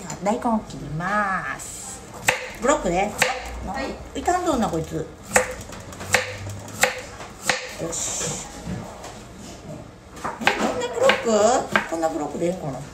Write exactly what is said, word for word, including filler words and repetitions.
大根を切ります。ブロックね。はい。傷んどんなこいつ。よし。え、こんなブロック？こんなブロックでいいかな。